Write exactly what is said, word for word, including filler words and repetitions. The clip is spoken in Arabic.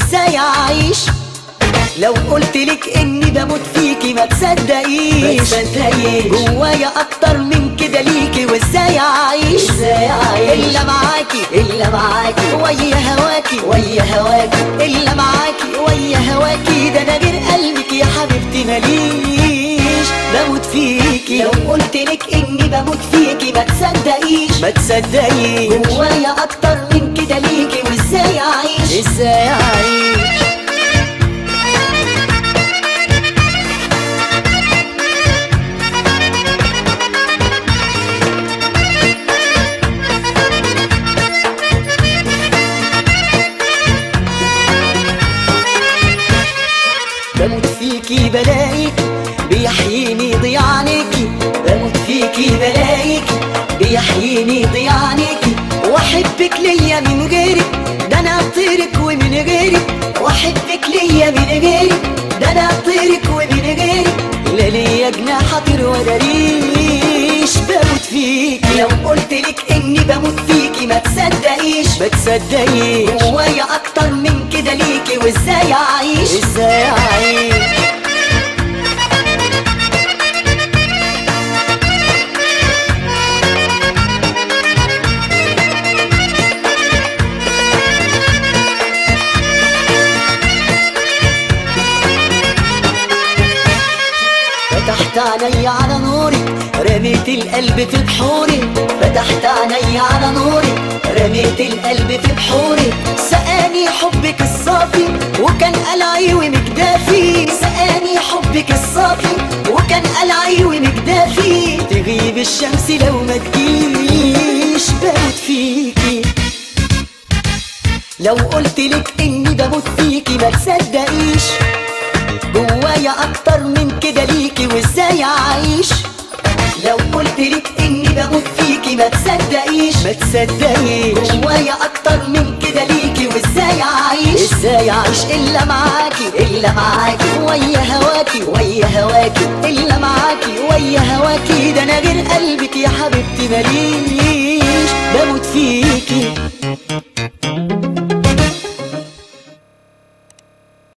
وازاي اعيش. لو قلتلك اني بموت فيكي ما تصدقيش، جوايا اكتر من كده ليكي وازاي اعيش. الا معاكي الا معاكي ويا هواكي ويا هواكي، الا معاكي ويا هواكي، ده انا غير قلبك يا حبيبتي ماليش. بموت فيكي لو قلتلك اني بموت فيكي ما تصدقيش ما تصدقيش، جوايا اكتر من كده ليكي وازاي اعيش ازاي اعيش. بموت فيكي بلاقيك بيحييني ضياع عنيكي، بموت فيكي بلاقيك بيحييني ضياع عنيكي، واحبك ليا من غيرك ده انا اطيرك ومن غيرك، واحبك ليا من غيرك ده انا اطيرك ومن غيرك، لا ليا جناح اطير ولا ريش. بموت فيكي لو قلتلك اني بموت فيكي ما تصدقيش ما تصدقيش، جوايا اكتر من كده ليكي وازاي اعيش ازاي اعيش. فتحت عيني على نورك رميت القلب في بحوري، فتحت عيني على نورك رميت القلب في بحوري، سقاني حبك الصافي وكان قلعي ومجدافي، سقاني حبك الصافي وكان قلعي ومجدافي، تغيب الشمس لو ما تجيش. بموت فيكي لو قلتلك اني بموت فيكي ما تصدقيش، جوايا اكتر من كده ليكي وازاي اعيش. لو قلتلك اني بموت فيكي ما تصدقيش ما تصدقيش، جوايا اكتر من كده ليكي وازاي اعيش ازاي اعيش. الا معاكي الا معاكي ويا هواكي ويا هواكي، الا معاكي ويا هواكي، ده انا غير قلبك يا حبيبتي ماليش. بموت فيكي